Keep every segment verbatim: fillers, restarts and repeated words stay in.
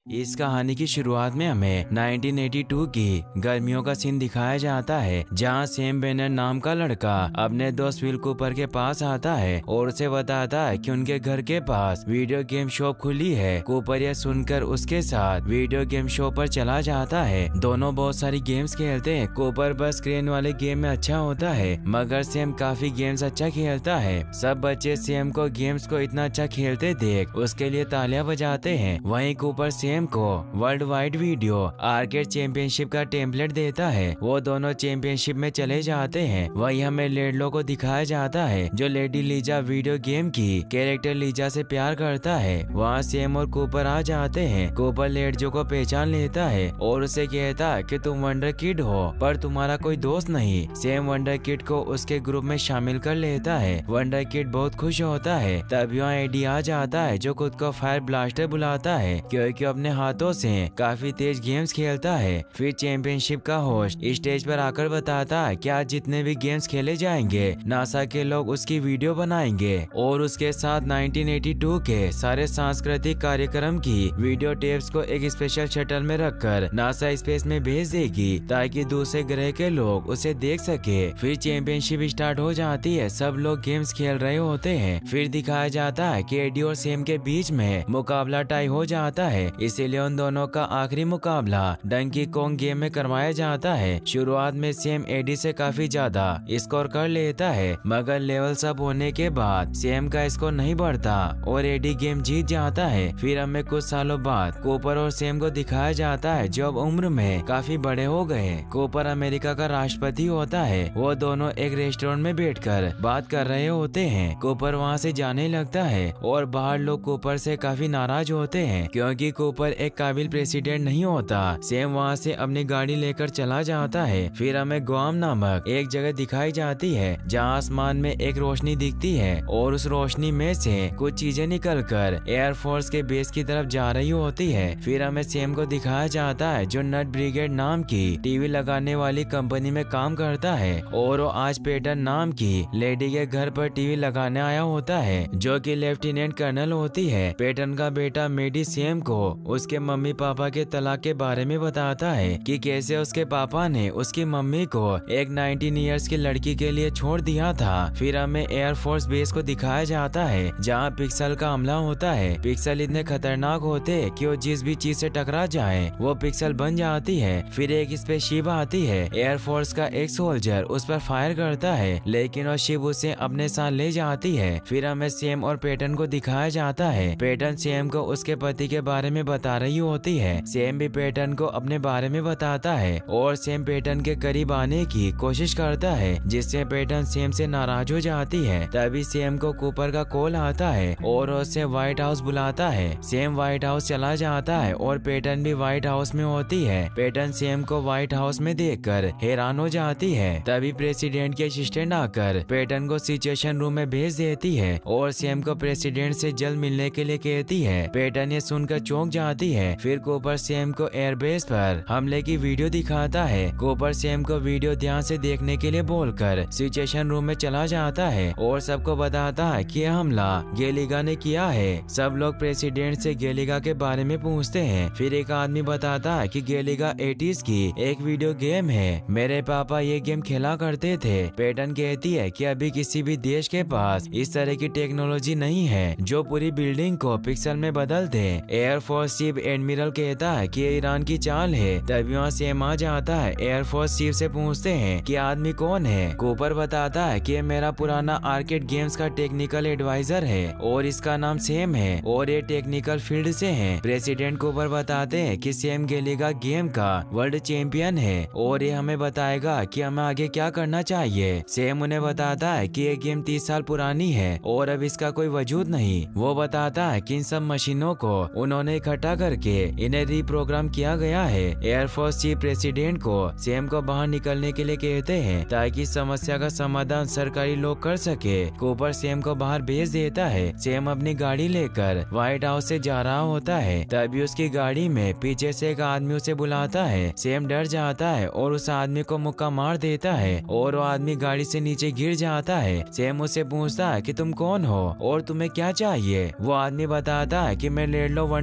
इस कहानी की शुरुआत में हमें नाइनटीन एटी टू की गर्मियों का सीन दिखाया जाता है, जहां सैम बेनर नाम का लड़का अपने दोस्त विल कूपर के पास आता है और उसे बताता है कि उनके घर के पास वीडियो गेम शॉप खुली है। कूपर यह सुनकर उसके साथ वीडियो गेम शॉप पर चला जाता है। दोनों बहुत सारी गेम्स खेलते हैं। कूपर बस स्क्रीन वाले गेम में अच्छा होता है, मगर सैम काफी गेम्स अच्छा खेलता है। सब बच्चे सैम को गेम्स को इतना अच्छा खेलते देख उसके लिए तालियां बजाते हैं। वहीं कूपर सैम को world wide video arcade championship का टेम्पलेट देता है। वो दोनों चैंपियनशिप में चले जाते हैं। वहीं हमें लेडलो को दिखाया जाता है, जो लेडी लीजा वीडियो गेम की कैरेक्टर लीजा से प्यार करता है। वहाँ सैम और कूपर आ जाते हैं। कूपर लेडजो को पहचान लेता है और उसे कहता है कि तुम वंडर किड हो, पर तुम्हारा कोई दोस्त नहीं। सैम वंडर किड को उसके ग्रुप में शामिल कर लेता है। वंडर किड बहुत खुश होता है। तब यहाँ एडी आ जाता है, जो खुद को फायर ब्लास्टर बुलाता है क्योंकि अपने हाथों से काफी तेज गेम्स खेलता है। फिर चैंपियनशिप का होस्ट स्टेज पर आकर बताता है कि आज जितने भी गेम्स खेले जाएंगे नासा के लोग उसकी वीडियो बनाएंगे और उसके साथ नाइनटीन एटी टू के सारे सांस्कृतिक कार्यक्रम की वीडियो टेप्स को एक स्पेशल शटल में रखकर नासा स्पेस में भेज देगी, ताकि दूसरे ग्रह के लोग उसे देख सके। फिर चैंपियनशिप स्टार्ट हो जाती है। सब लोग गेम्स खेल रहे होते हैं। फिर दिखाया जाता है कि एडी और सैम के बीच में मुकाबला टाई हो जाता है, इसीलिए उन दोनों का आखिरी मुकाबला डंकी कॉन्ग गेम में करवाया जाता है। शुरुआत में सैम एडी से काफी ज्यादा स्कोर कर लेता है, मगर लेवल्स अप होने के बाद सैम का स्कोर नहीं बढ़ता और एडी गेम जीत जाता है। फिर हमें कुछ सालों बाद कूपर और सैम को दिखाया जाता है, जो अब उम्र में काफी बड़े हो गए। कूपर अमेरिका का राष्ट्रपति होता है। वो दोनों एक रेस्टोरेंट में बैठकर बात कर रहे होते हैं। कूपर वहाँ से जाने लगता है और बाहर लोग कूपर से काफी नाराज होते हैं, क्योंकि कूपर एक काबिल प्रेसिडेंट नहीं होता। सैम वहाँ से अपनी गाड़ी लेकर चला जाता है। फिर हमें ग्वाम नामक एक जगह दिखाई जाती है, जहाँ आसमान में एक रोशनी दिखती है और उस रोशनी में से कुछ चीजें निकलकर एयरफोर्स के बेस की तरफ जा रही होती है। फिर हमें सैम को दिखाया जाता है, जो नट ब्रिगेड नाम की टीवी लगाने वाली कंपनी में काम करता है और वो आज पेटन नाम की लेडी के घर पर टीवी लगाने आया होता है, जो कि लेफ्टिनेंट कर्नल होती है। पेटन का बेटा मेडी सैम को उसके मम्मी पापा के तलाक के बारे में बताता है कि कैसे उसके पापा ने उसकी मम्मी को एक नाइनटीन इयर्स की लड़की के लिए छोड़ दिया था। फिर हमें एयरफोर्स बेस को दिखाया जाता है, जहां पिक्सल का हमला होता है। पिक्सल इतने खतरनाक होते हैं कि वो जिस भी चीज से टकरा जाए वो पिक्सल बन जाती है। फिर एक स्पेसशिप आती है। एयरफोर्स का एक सोल्जर उस पर फायर करता है, लेकिन वो शिप उसे अपने साथ ले जाती है। फिर हमें सैम और पेटन को दिखाया जाता है। पेटन सैम को उसके पति के बारे में बता रही होती है। सैम भी पेटन को अपने बारे में बताता है और सैम पेटन के करीब आने की कोशिश करता है, जिससे पेटन सैम से नाराज हो जाती है। तभी सैम को कूपर का कॉल आता है और उसे व्हाइट हाउस बुलाता है। सैम व्हाइट हाउस चला जाता है और पेटन भी व्हाइट हाउस में होती है। पेटन सैम को व्हाइट हाउस में देखकर हैरान हो जाती है। तभी प्रेसिडेंट की असिस्टेंट आकर पेटन को सिचुएशन रूम में भेज देती है और सैम को प्रेसिडेंट से जल्द मिलने के लिए कहती है। पेटन ये सुनकर चौंक जाती है। फिर कूपर सैम को एयरबेस पर हमले की वीडियो दिखाता है। कूपर सैम को वीडियो ध्यान से देखने के लिए बोलकर सिचुएशन रूम में चला जाता है और सबको बताता है कि यह हमला गेलिगा ने किया है। सब लोग प्रेसिडेंट से गेलिगा के बारे में पूछते हैं। फिर एक आदमी बताता है कि गेलिगा एटीज़ की एक वीडियो गेम है, मेरे पापा ये गेम खेला करते थे। पेटन कहती है कि अभी किसी भी देश के पास इस तरह की टेक्नोलॉजी नहीं है जो पूरी बिल्डिंग को पिक्सल में बदल दे। एयरफोर्स चीफ एडमिरल कहता है कि ये ईरान की चाल है। तभी वहाँ सैम आ जाता है। एयरफोर्स चीफ से पूछते हैं कि आदमी कौन है। कूपर बताता है कि ये मेरा पुराना आर्केड गेम्स का टेक्निकल एडवाइजर है और इसका नाम सैम है और ये टेक्निकल फील्ड से है। प्रेसिडेंट कूपर बताते हैं कि सैम गेलिगा गेम का वर्ल्ड चैंपियन है और ये हमें बताएगा कि हमें आगे क्या करना चाहिए। सैम उन्हें बताता है कि ये गेम तीस साल पुरानी है और अब इसका कोई वजूद नहीं। वो बताता है कि इन सब मशीनों को उन्होंने इकट्ठा करके इन्हें रीप्रोग्राम किया गया है। एयरफोर्स चीफ प्रेसिडेंट को सैम को बाहर निकलने के लिए कहते हैं, ताकि समस्या का समाधान सरकारी लोग कर सके। कूपर सैम को बाहर भेज देता है। सैम अपनी गाड़ी लेकर व्हाइट हाउस से जा रहा होता है। तभी उसकी गाड़ी में पीछे से एक आदमी उसे बुलाता है। सैम डर जाता है और उस आदमी को मुक्का मार देता है और वो आदमी गाड़ी से नीचे गिर जाता है। सैम उससे पूछता है कि तुम कौन हो और तुम्हें क्या चाहिए। वो आदमी बताता है कि मैं लेडलो वंडर किड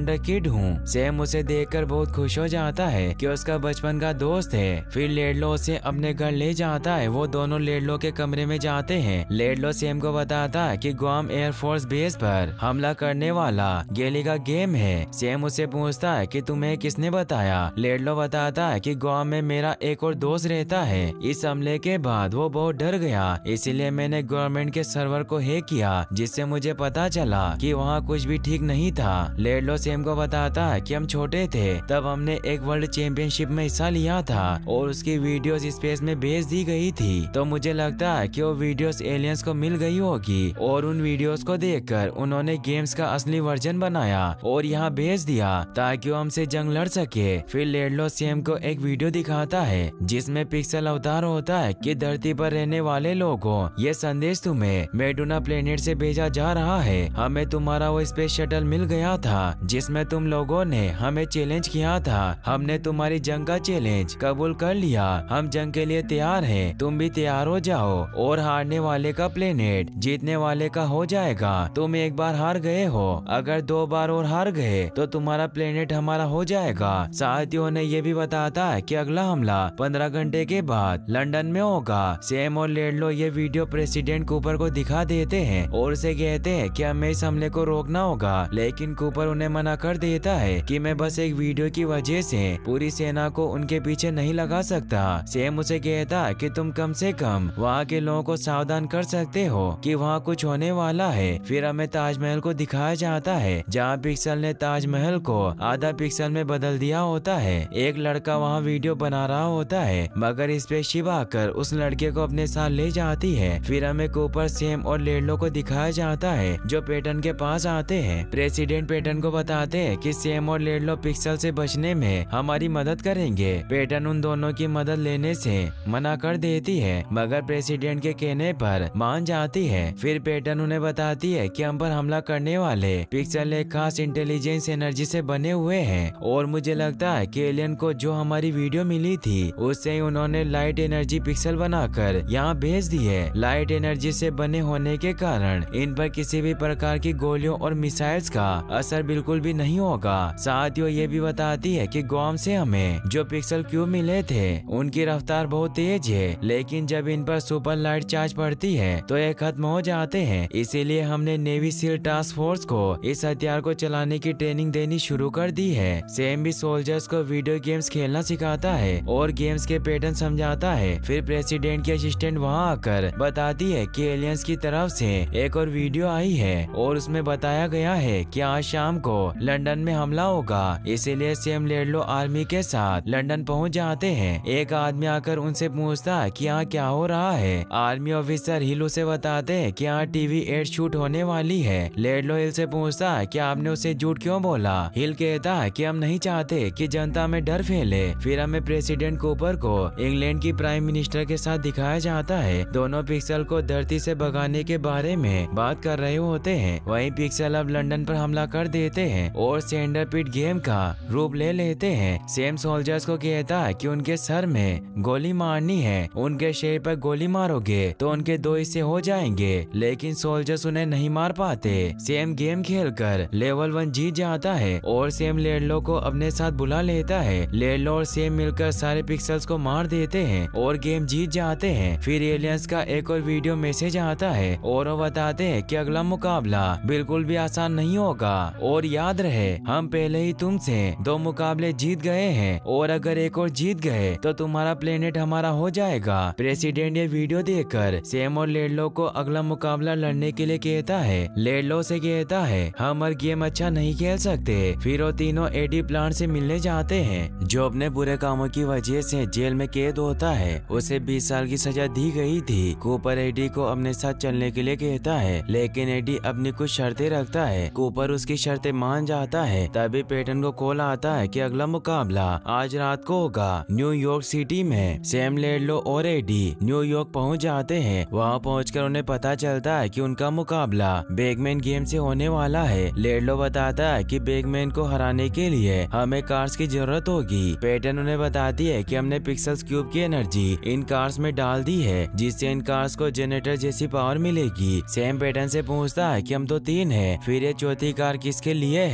हूँ। सैम उसे देखकर बहुत खुश हो जाता है कि उसका बचपन का दोस्त है। फिर लेडलो उसे अपने घर ले जाता है। वो दोनों लेडलो के कमरे में जाते हैं। लेडलो सैम को बताता है कि गुआम एयरफोर्स बेस पर हमला करने वाला गेली का गेम है। सैम उससे पूछता है कि तुम्हें किसने बताया। लेडलो बताता है कि गुआम में मेरा एक और दोस्त रहता है। इस हमले के बाद वो बहुत डर गया, इसीलिए मैंने गवर्नमेंट के सर्वर को हैक किया, जिससे मुझे पता चला कि वहाँ कुछ भी ठीक नहीं था। लेडलो सैम को बताता है कि हम छोटे थे तब हमने एक वर्ल्ड चैंपियनशिप में हिस्सा लिया था और उसकी वीडियोस स्पेस में भेज दी गई थी। तो मुझे लगता है कि वो वीडियोस एलियंस को मिल गई होगी और उन वीडियोस को देखकर उन्होंने गेम्स का असली वर्जन बनाया और यहाँ भेज दिया ताकि वो हमसे जंग लड़ सके। फिर लेडलो सैम को एक वीडियो दिखाता है जिसमें पिक्सल अवतार होता है कि धरती पर रहने वाले लोगों, ये संदेश तुम्हें मेडुना प्लेनेट से भेजा जा रहा है। हमें तुम्हारा वो स्पेस शटल मिल गया था जिसमें तुम लोगों ने हमें चैलेंज किया था। हमने तुम्हारी जंग का चैलेंज कबूल कर लिया। हम जंग के लिए तैयार हैं, तुम भी तैयार हो जाओ। और हारने वाले का प्लेनेट जीतने वाले का हो जाएगा। तुम एक बार हार गए हो, अगर दो बार और हार गए तो तुम्हारा प्लेनेट हमारा हो जाएगा। साथियों ने ये भी बताता है कि अगला हमला पंद्रह घंटे के बाद लंदन में होगा। सैम और लेडलो ये वीडियो प्रेसिडेंट कूपर को दिखा देते हैं और उसे कहते हैं कि हमें इस हमले को रोकना होगा, लेकिन कूपर उन्हें मना कर देता है कि मैं बस एक वीडियो की वजह से पूरी सेना को उनके पीछे नहीं लगा सकता। सैम उसे कहता है कि तुम कम से कम वहाँ के लोगों को सावधान कर सकते हो कि वहाँ कुछ होने वाला है। फिर हमें ताजमहल को दिखाया जाता है जहाँ पिक्सल ने ताजमहल को आधा पिक्सल में बदल दिया होता है। एक लड़का वहाँ वीडियो बना रहा होता है मगर स्पेसशिप आकर उस लड़के को अपने साथ ले जाती है। फिर हमें कूपर, सैम और लेडलो को दिखाया जाता है जो पेटन के पास आते हैं। प्रेसिडेंट पेटन को बताते हैं कि सैम और लेडलो पिक्सल से बचने में हमारी मदद करेंगे। पेटन उन दोनों की मदद लेने से मना कर देती है मगर प्रेसिडेंट के कहने पर मान जाती है। फिर पेटन उन्हें बताती है कि हम पर हमला करने वाले पिक्सल एक खास इंटेलिजेंस एनर्जी से बने हुए हैं और मुझे लगता है कि एलियन को जो हमारी वीडियो मिली थी उससे ही उन्होंने लाइट एनर्जी पिक्सल बनाकर यहाँ भेज दी है। लाइट एनर्जी से बने होने के कारण इन पर किसी भी प्रकार की गोलियों और मिसाइल्स का असर बिल्कुल भी नहीं होगा। साथियों ये भी बताती है कि गुआम से हमें जो पिक्सल क्यूब मिले थे उनकी रफ्तार बहुत तेज है, लेकिन जब इन पर सुपर लाइट चार्ज पड़ती है तो ये खत्म हो जाते हैं। इसीलिए हमने नेवी सील टास्क फोर्स को इस हथियार को चलाने की ट्रेनिंग देनी शुरू कर दी है। सैम भी सोल्जर्स को वीडियो गेम्स खेलना सिखाता है और गेम्स के पैटर्न समझाता है। फिर प्रेसिडेंट की असिस्टेंट वहां आकर बताती है कि एलियंस की तरफ से एक और वीडियो आई है और उसमें बताया गया है कि आज शाम को लंदन में हमला होगा। इसीलिए सैम लेडलो आर्मी के साथ लंदन पहुंच जाते हैं। एक आदमी आकर उनसे पूछता है कि यहाँ क्या हो रहा है। आर्मी ऑफिसर हिल उसे बताते हैं कि यहाँ टीवी एड शूट होने वाली है। लेडलो हिल से पूछता है कि आपने उसे झूठ क्यों बोला। हिल कहता है कि हम नहीं चाहते कि जनता में डर फैले। फिर हमें प्रेसिडेंट कूपर को इंग्लैंड की प्राइम मिनिस्टर के साथ दिखाया जाता है। दोनों पिक्सल को धरती से भगाने के बारे में बात कर रहे होते हैं। वहीं पिक्सल अब लंदन पर हमला कर देते हैं और सेंडरपिट गेम का रूप ले लेते हैं। सैम सोल्जर्स को कहता है कि उनके सर में गोली मारनी है, उनके शरीर पर गोली मारोगे तो उनके दो हिस्से हो जाएंगे, लेकिन सोल्जर्स उन्हें नहीं मार पाते। सैम गेम खेलकर लेवल वन जीत जाता है और सैम लेडलो को अपने साथ बुला लेता है। लेडलो और सैम मिलकर सारे पिक्सल्स को मार देते हैं और गेम जीत जाते हैं। फिर एलियंस का एक और वीडियो मैसेज आता है और वो बताते हैं कि अगला मुकाबला बिल्कुल भी आसान नहीं होगा और याद रहे हम पहले ही तुमसे दो मुकाबले जीत गए हैं और अगर एक और जीत गए तो तुम्हारा प्लेनेट हमारा हो जाएगा। प्रेसिडेंट ये वीडियो देखकर सैम और लेडलो को अगला मुकाबला लड़ने के लिए कहता है। लेडलो से कहता है हम हर गेम अच्छा नहीं खेल सकते। फिर वो तीनों एडी प्लांट से मिलने जाते हैं जो अपने बुरे कामों की वजह से जेल में कैद होता है। उसे बीस साल की सजा दी गई थी। कूपर एडी को अपने साथ चलने के लिए कहता है, लेकिन एडी अपनी कुछ शर्तें रखता है। कूपर उसकी शर्तें मान जाता है। तभी पेटन को कॉल आता है कि अगला मुकाबला आज रात को होगा न्यूयॉर्क सिटी में। सैम, लेडलो और एडी न्यूयॉर्क पहुंच जाते हैं। वहां पहुंचकर उन्हें पता चलता है कि उनका मुकाबला बैगमैन गेम से होने वाला है। लेडलो बताता है कि बैगमैन को हराने के लिए हमें कार्स की जरूरत होगी। पेटन उन्हें बताती है कि हमने पिक्सल्स क्यूब की एनर्जी इन कार्स में डाल दी है जिससे इन कार्स को जनरेटर जैसी पावर मिलेगी। सैम पेटन से पूछता है कि हम तो तीन हैं, फिर ये चौथी कार किसके लिए है। पेटन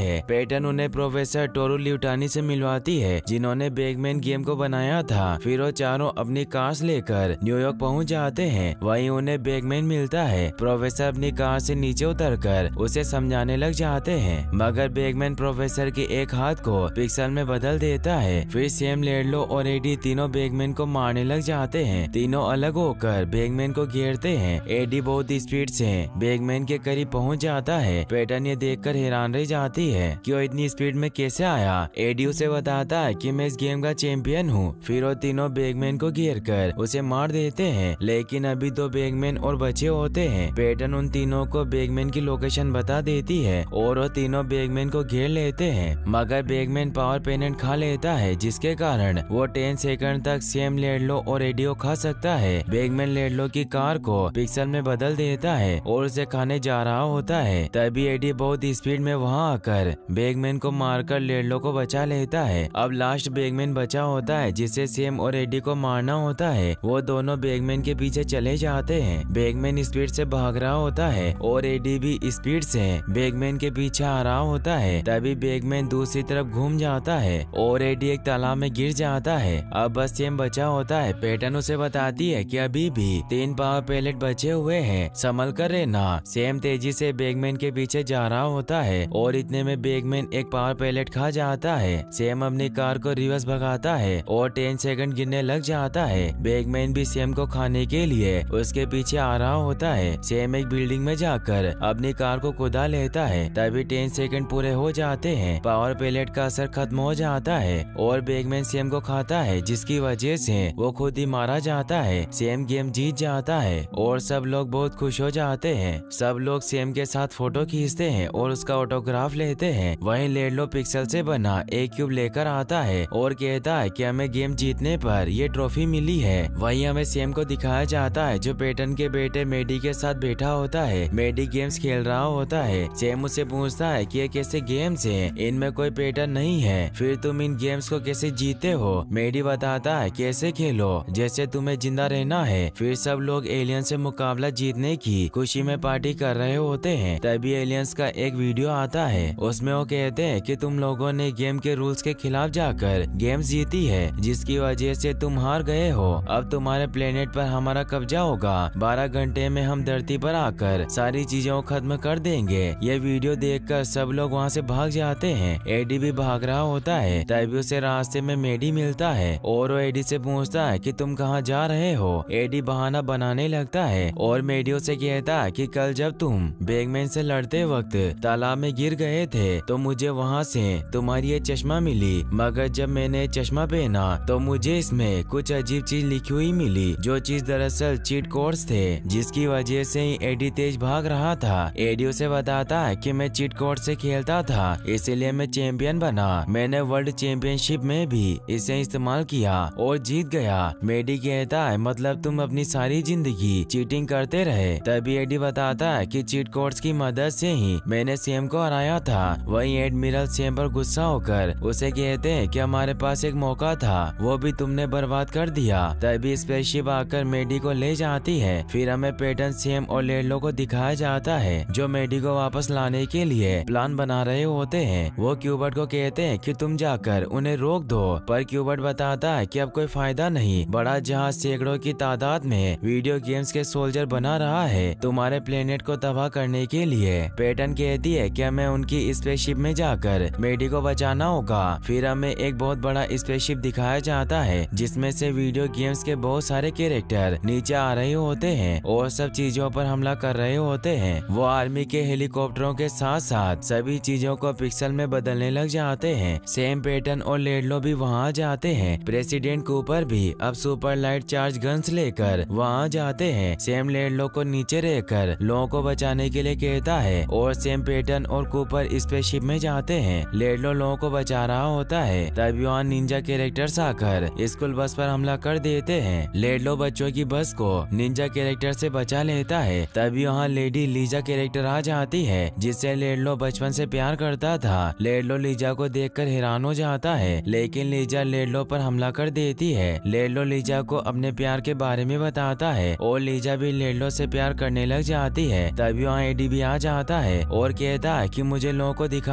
पेटन उन्हें प्रोफेसर टोरू ल्यूटानी से मिलवाती है जिन्होंने बैगमैन गेम को बनाया था। फिर वो चारों अपनी कार्स लेकर न्यूयॉर्क पहुंच जाते हैं। वहीं उन्हें बैगमैन मिलता है। प्रोफेसर अपनी कार से नीचे उतरकर उसे समझाने लग जाते हैं, मगर बैगमैन प्रोफेसर के एक हाथ को पिक्सल में बदल देता है। फिर सैम, लेडलो और एडी तीनों बैगमैन को मारने लग जाते हैं। तीनों अलग होकर बैगमैन को घेरते हैं। एडी बहुत स्पीड से बैगमैन के करीब पहुंच जाता है। पेटन ये देखकर हैरान रह जाती है कि वो इतनी स्पीड में कैसे आया। एडी उसे बताता है कि मैं इस गेम का चैंपियन हूँ। फिर वो तीनों बैगमैन को घेर कर उसे मार देते हैं, लेकिन अभी दो बैगमैन और बचे होते हैं। पेटन उन तीनों को बैगमैन की लोकेशन बता देती है और वो तीनों बैगमैन को घेर लेते हैं, मगर बैगमैन पावर पेनेंट खा लेता है, जिसके कारण वो टेन सेकंड तक सैम, लेडलो और एडी को खा सकता है। बैगमैन लेडलो की कार को पिक्सल में बदल देता है और उसे खाने जा रहा होता है। तभी एडी बहुत स्पीड में वहां आकर बैगमैन को मारकर लेडलो को बचा लेता है। अब लास्ट बैगमैन बचा होता है जिसे सैम और एडी को मारना होता है। वो दोनों बैगमैन के पीछे चले जाते हैं। बैगमैन स्पीड से भाग रहा होता है और एडी भी स्पीड से बैगमैन के पीछे आ रहा होता है। तभी बैगमैन दूसरी तरफ घूम जाता है और एडी एक तालाब में गिर जाता है। अब बस सैम बचा होता है। पेटन उसे बताती है कि अभी भी तीन पावर पैलेट बचे हुए हैं, संभल कर रहना। सैम तेजी से बैगमैन के पीछे जा रहा होता है और इतने में बैगमैन एक पावर पैलेट खा जाता है। सैम अपनी कार को रिवर्स भगाता है और टेन सेकंड गिरने लग जाता है। बैगमैन भी सैम को खाने के लिए उसके पीछे आ रहा होता है। सैम एक बिल्डिंग में जाकर अपनी कार को कुदा लेता है। तभी टेन सेकंड पूरे हो जाते हैं। पावर पैलेट का असर खत्म हो जाता है और बैगमैन सैम को खाता है, जिसकी वजह से वो खुद ही मारा जाता है। सैम गेम जीत जाता है और सब लोग बहुत खुश हो जाते हैं। सब लोग सैम के साथ फोटो खींचते हैं और उसका ऑटोग्राफ लेते हैं। वहीं लेडलो पिक्सल से बना एक क्यूब लेकर आता है और कहता है कि हमें गेम जीतने पर ये ट्रॉफी मिली है। वहीं हमें सैम को दिखाया जाता है जो पेटन के बेटे मेडी के साथ बैठा होता है। मेडी गेम्स खेल रहा होता है। सैम उससे पूछता है कि ये कैसे गेम्स हैं, इनमें कोई पैटर्न नहीं है, फिर तुम इन गेम्स को कैसे जीते हो। मेडी बताता है कैसे खेलो जैसे तुम्हें जिंदा रहना है। फिर सब लोग एलियन से मुकाबला जीतने की खुशी में पार्टी कर रहे होते हैं। तभी एलियंस का एक वीडियो आता है। उसमें वो कहते हैं कि तुम लोगों ने गेम के रूल्स के खिलाफ जाकर गेम जीती है, जिसकी वजह से तुम हार गए हो। अब तुम्हारे प्लेनेट पर हमारा कब्जा होगा। बारह घंटे में हम धरती पर आकर सारी चीजों को खत्म कर देंगे। ये वीडियो देखकर सब लोग वहाँ से भाग जाते हैं। एडी भी भाग रहा होता है। तभी उसे रास्ते में मेडी मिलता है और वो एडी से पूछता है कि तुम कहाँ जा रहे हो। एडी बहाना बनाने लगता है और मेडी उसे कहता है कि कल जब तुम बैगमैन से लड़ते वक्त तालाब में गिर गए थे तो मुझे वहाँ से तुम्हारी ये चश्मा मिली, मगर जब मैंने चश्मा पहना तो मुझे इसमें कुछ अजीब चीज लिखी हुई मिली, जो चीज दरअसल चीट कोड्स थे, जिसकी वजह से ही एडी तेज भाग रहा था। एडी उसे बताता है कि मैं चीट कोड से खेलता था, इसलिए मैं चैंपियन बना। मैंने वर्ल्ड चैंपियनशिप में भी इसे इस्तेमाल किया और जीत गया। मेडी कहता है मतलब तुम अपनी सारी जिंदगी चीटिंग करते रहे। तभी एडी बताता है कि चीट कोड्स की मदद से ही मैंने सैम को हराया था। वहीं एडमिरल सैम पर गुस्सा होकर उसे कहते हैं कि हमारे पास एक मौका था, वो भी तुमने बर्बाद कर दिया। तभी स्पेसशिप आकर मेडी को ले जाती है। फिर हमें पेटन, सैम और लेडलो को दिखाया जाता है जो मेडी को वापस लाने के लिए प्लान बना रहे होते हैं। वो क्यूबर्ट को कहते हैं कि तुम जाकर उन्हें रोक दो, पर क्यूबर्ट बताता है कि अब कोई फायदा नहीं। बड़ा जहाज सैकड़ों की तादाद में वीडियो गेम्स के सोल्जर बना रहा है तुम्हारे प्लेनेट को तबाह करने के लिए। पेटन कहती है कि हमें उनकी स्पेसशिप में जाकर मेडी को बचाना होगा। फिर हमें एक बहुत बड़ा स्पेसशिप दिखाया जाता है जिसमें से वीडियो गेम्स के बहुत सारे कैरेक्टर नीचे आ रहे होते हैं और सब चीजों पर हमला कर रहे होते हैं। वो आर्मी के हेलीकॉप्टरों के साथ साथ सभी चीजों को पिक्सल में बदलने लग जाते हैं। सैम, पेटन और लेडलो भी वहाँ जाते हैं। प्रेसिडेंट कूपर भी अब सुपर लाइट चार्ज गन्स लेकर वहाँ जाते हैं। सैम लेडलो को नीचे रहकर लोगों को बचाने के लिए कहता है और सैम, पेटन और कूपर स्पेसशिप में जाते हैं। लेडलो लोगों को बचा रहा होता है। तभी वहाँ निंजा कैरेक्टर्स आकर स्कूल बस पर हमला कर देते हैं। लेडलो बच्चों की बस को निंजा कैरेक्टर से बचा लेता है। तभी वहाँ लेडी लीजा कैरेक्टर आ जाती है जिससे लेडलो बचपन से प्यार करता था। लेडलो लीजा को देखकर हैरान हो जाता है, लेकिन लीजा लेडलो पर हमला कर देती है। लेडलो लीजा को अपने प्यार के बारे में बताता है और लीजा भी लेडलो से प्यार करने लग जाती है। तभी वहाँ एडी भी आ जाता है और कहता है कि मुझे लोगों को दिखा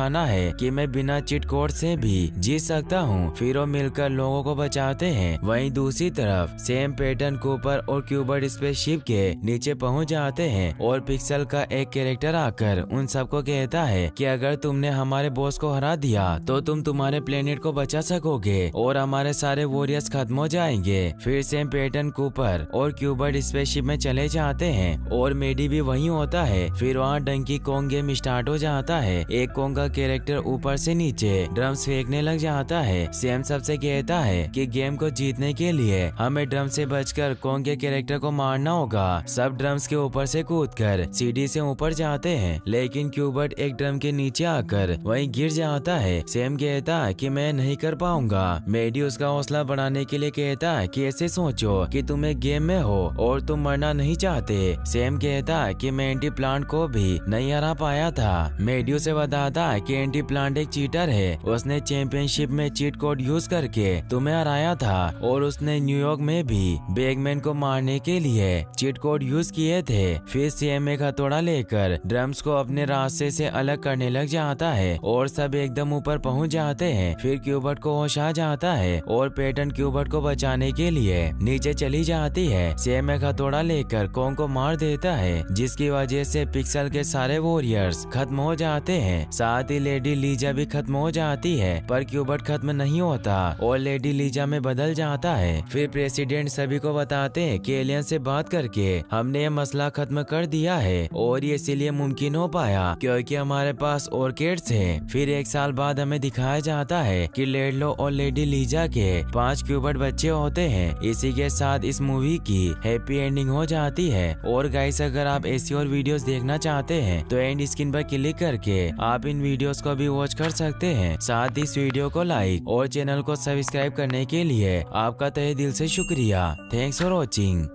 दिखाना है कि मैं बिना चीट कोड से भी जीत सकता हूँ। फिर वो मिलकर लोगों को बचाते हैं। वहीं दूसरी तरफ सैम, पेटन, कूपर और क्यूबर्ट स्पेसशिप के नीचे पहुंच जाते हैं और पिक्सल का एक कैरेक्टर आकर उन सबको कहता है कि अगर तुमने हमारे बॉस को हरा दिया तो तुम तुम्हारे प्लेनेट को बचा सकोगे और हमारे सारे वॉरियर्स खत्म हो जाएंगे। फिर सैम, पेटन, कूपर और क्यूबर्ट स्पेसशिप में चले जाते हैं और मेडी भी वहीं होता है। फिर वहाँ डंकी कॉन्ग गेम स्टार्ट हो जाता है। एक कॉन्ग का कैरेक्टर ऊपर से नीचे ड्रम्स फेंकने लग जाता है। सैम सबसे कहता है कि गेम को जीतने के लिए हमें ड्रम से बचकर कॉन्ग के कैरेक्टर को मारना होगा। सब ड्रम्स के ऊपर से कूदकर सीढ़ी से ऊपर जाते हैं, लेकिन क्यूबर्ट एक ड्रम के नीचे आकर वहीं गिर जाता है। सैम कहता है कि मैं नहीं कर पाऊंगा। मेडी उसका हौसला बढ़ाने के लिए कहता है कि ऐसे सोचो कि तुम एक गेम में हो और तुम मरना नहीं चाहते। सैम कहता है कि मैं एंटी प्लांट को भी नहीं हरा पाया था। मेडी उसे बताता है कि एंटी प्लांट एक चीटर है, उसने चैंपियनशिप में चीट कोड यूज करके तुम्हें हराया था और उसने न्यूयॉर्क में भी बैगमैन को मारने के लिए चीट कोड यूज किए थे। फिर सैम एक हथौड़ा लेकर ड्रम्स को अपने रास्ते से अलग करने लग जाता है और सब एकदम ऊपर पहुंच जाते हैं। फिर क्यूबर्ट को होश आ जाता है और पेटन क्यूबर्ट को बचाने के लिए नीचे चली जाती है। सैम एक हथौड़ा लेकर कॉन्ग को मार देता है, जिसकी वजह से पिक्सल के सारे वॉरियर्स खत्म हो जाते हैं। साथ ही लेडी लीजा भी खत्म हो जाती है, पर क्यूबर्ट खत्म नहीं होता और लेडी लीजा में बदल जाता है। फिर प्रेसिडेंट सभी को बताते हैं कि एलियन से बात करके हमने ये मसला खत्म कर दिया है और ये इसीलिए मुमकिन हो पाया क्योंकि हमारे पास ऑर्किड्स हैं। फिर एक साल बाद हमें दिखाया जाता है कि लेडलो और लेडी लीजा के पांच क्यूबर्ट बच्चे होते हैं। इसी के साथ इस मूवी की हैप्पी एंडिंग हो जाती है। और गाइस, अगर आप ऐसी और वीडियोस देखना चाहते हैं तो एंड स्क्रीन पर क्लिक करके आप इन वीडियोस को भी वॉच कर सकते हैं। साथ ही इस वीडियो को लाइक और चैनल को सब्सक्राइब करने के लिए आपका तहे दिल से शुक्रिया। Thanks for watching.